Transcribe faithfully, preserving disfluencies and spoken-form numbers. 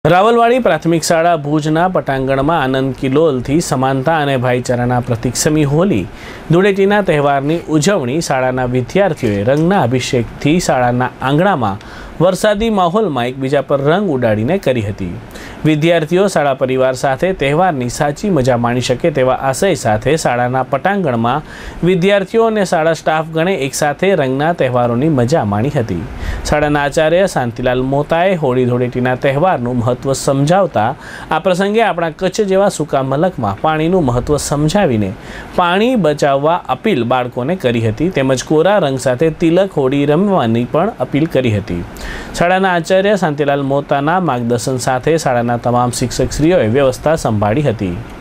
રાવલવાડી પ્રાથમિક શાળા ભુજના પટાંગણમાં આનંદ કિલોલથી સમાનતા અને ભાઈચારાના પ્રતીક સમી હોલી ધૂળેટીના તહેવારની ઉજવણી શાળાના વિદ્યાર્થીઓએ રંગના અભિષેકથી શાળાના આંગણામાં વરસાદી માહોલમાં એકબીજા પર રંગ ઉડાડીને કરી હતી। વિદ્યાર્થીઓ શાળા પરિવાર સાથે તહેવારની સાચી મજા માણી શકે તેવા આશય સાથે શાળાના પટાંગણમાં વિદ્યાર્થીઓ અને શાળા સ્ટાફગણે એકસાથે રંગના તહેવારોની મજા માણી હતી। શાળાના આચાર્ય શાંતિલાલ મોતાએ હોળી ધૂળેટીના તહેવારનું મહત્વ સમજાવતા આ પ્રસંગે આપણા કચ્છ જેવા સૂકા મલકમાં પાણીનું મહત્વ સમજાવીને પાણી બચાવવા અપીલ બાળકોને કરી હતી તેમજ કોરા રંગ સાથે તિલક હોળી રમવાની પણ અપીલ કરી હતી। શાળાના આચાર્ય શાંતિલાલ મોતાના માર્ગદર્શન સાથે શાળાના તમામ શિક્ષકશ્રીઓએ વ્યવસ્થા સંભાળી હતી।